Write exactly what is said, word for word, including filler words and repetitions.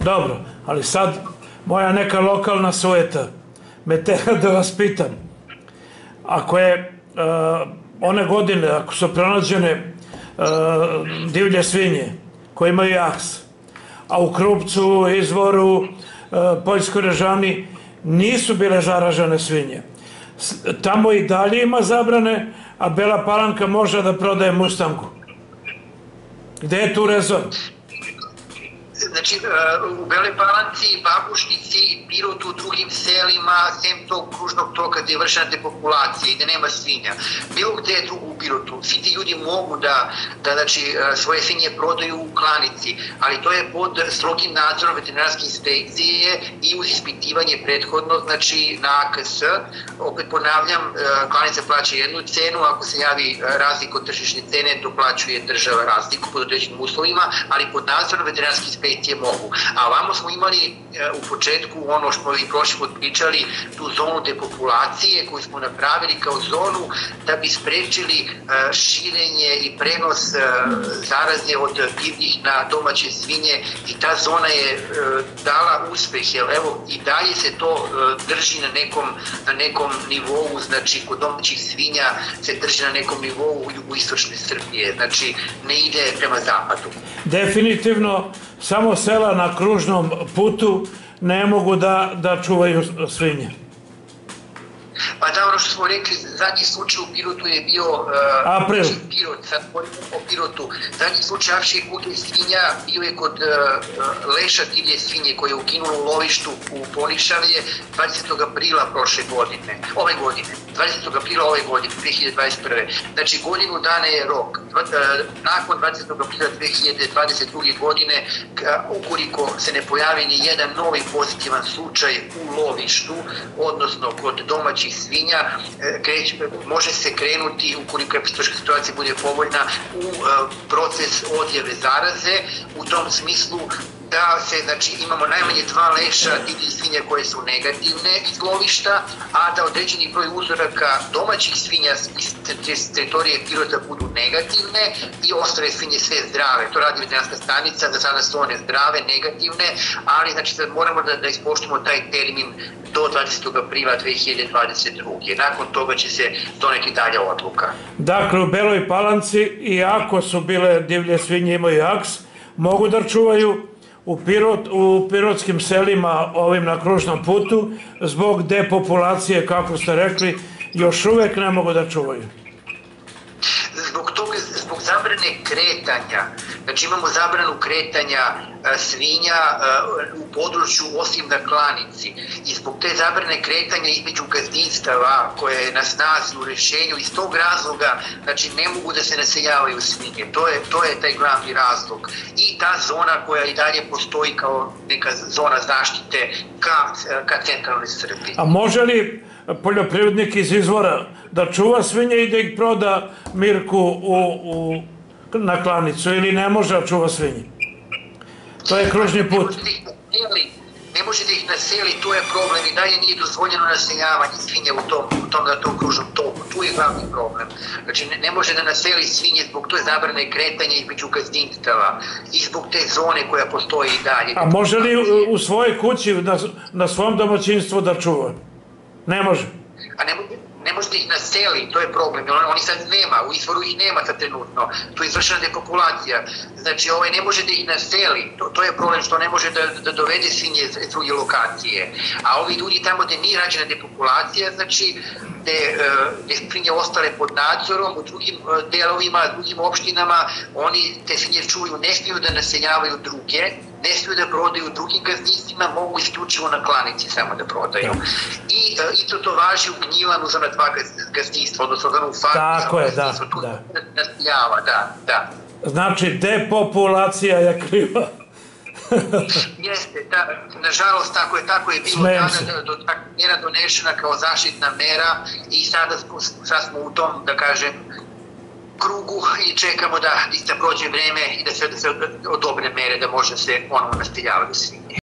Dobro, ali sad moja neka lokalna sujeta me tera da vas pitam. Ako je one godine, ako su pronađene divlje svinje koje imaju jaks, a u Krupcu, Izvoru, Poljskoj Režani nisu bile zaražene svinje, tamo i dalje ima zabrane, a Bela Palanka može da prodaje Mustangu. Gde je tu rezon? Znači, u Beloj Palanci, Babušnici, Pirotu, drugim selima, sem tog kružnog toka gde je vršena depopulacija i gde nema svinja, bilo gde je drugo u Pirotu, svi ti ljudi mogu da svoje svinje prodaju u klanici, ali to je pod strogim nadzorom veterinarske inspekcije i uz ispitivanje prethodno, znači na A K S. Opet ponavljam, klanica plaća jednu cenu, ako se javi razlika od tržišne cene, doplaćuje država razliku pod određenim uslovima, ali pod nadzorom veterinarske inspekcije mogu. A ovamo smo imali u početku ono što smo i prošli put pričali, tu zonu depopulacije koju smo napravili kao zonu da bi sprečili širenje i prenos zaraze od divljih na domaće svinje i ta zona je dala uspeh, jer evo i dalje se to drži na nekom, na nekom nivou, znači kod domaćih svinja se drži na nekom nivou u jugoistočne Srbije, znači ne ide prema zapadu. Definitivno samo sela na kružnom putu ne mogu da čuvaju svinje. Pa da, ono što smo rekli, zadnji slučaj u Pirotu je bio April. Pirot, sad govorimo o Pirotu. Zadnji slučaj avšije kuge svinja bio je kod leša divlje svinje koje je uginulo u lovištu u Ponišavlje dvadesetog aprila prošle godine, ove godine, dvadesetog aprila ove godine, dve hiljade dvadeset prve. Znači godinu dana je rok. Nakon dvadesetog aprila dve hiljade dvadeset druge godine, ukoliko se ne pojavi ni jedan novi pozitivan slučaj u lovištu, odnosno kod domaćih svinja, može se krenuti, ukoliko epidemiološka situacija bude povoljna, u proces odjave zaraze, u tom smislu da se, znači, imamo najmanje dva leša divljih svinja koje su negativne iz lovišta, a da određeni broj uzoraka domaćih svinja iz teritorije Pirota budu negativne i ostale svinje sve zdrave. To radi veterinarska stanica, da sada su one zdrave, negativne, ali znači sad moramo da ispoštujemo taj termin do dvadesetog aprila dve hiljade dvadeset druge. Nakon toga će se doneti dalja odluka. Dakle, u Beloj Palanci, iako su bile divlje svinje imaju aks, mogu da čuvaju u pirotskim selima ovim na kružnom putu, zbog depopulacije, kako ste rekli, još uvek ne mogu da čuvaju. Zbog toga, zbog zabrane kretanja, znači imamo zabranu kretanja svinja u području osim na klanici i zbog te zabrane kretanja između gazdinstava koje je na snazi u rešenju, iz tog razloga znači ne mogu da se naseljavaju svinje, to je, to je taj glavni razlog i ta zona koja i dalje postoji kao neka zona zaštite ka, ka centralnoj Srbiji. A može li poljoprivrednik iz Izvora da čuva svinje i da ih proda Mirku u, na klanicu ili ne može da čuva svinje? To je kružni put. Ne može da ih naseli, to je problem i dalje nije dozvoljeno naseljavanje svinje u tom, u tom, na tom kružnom toku. Tu je glavni problem. Znači ne može da naseli svinje zbog to zabrane kretanja između gazdinstava i zbog te zone koja postoji i dalje. A može li u svojoj kući, na, na svom domaćinstvu da čuva? Ne može. A ne može, ne može da ih naseli, to je problem. Oni sad nema, u Izvoru ih nema sad trenutno. Tu je izvršena depopulacija. Znači, ovaj ne može da ih naseli. To, to je problem što ne može da, da dovede svinje iz druge lokacije. A ovi ljudi tamo gde nije rađena depopulacija, znači, gde, gde svinje ostale pod nadzorom, u drugim delovima, drugim opštinama, oni te svinje čuvaju, ne smiju da naseljavaju druge, ne smiju da prodaju drugim gazdinstvima, mogu isključivo na klanici samo da prodaju. I isto to važi u Gnjilanu za na dva gazdinstva, odnosno za u Farku. Tako je, da. Naseljava, da, da. Znači, depopulacija je kriva. Jeste, nažalost tako je, tako je bilo tada mera donešena kao zaštitna mera i sada smo u tom, da kažem, krugu i čekamo da prođe vreme i da se odobre mere da može se ponovo naseljavati svinje.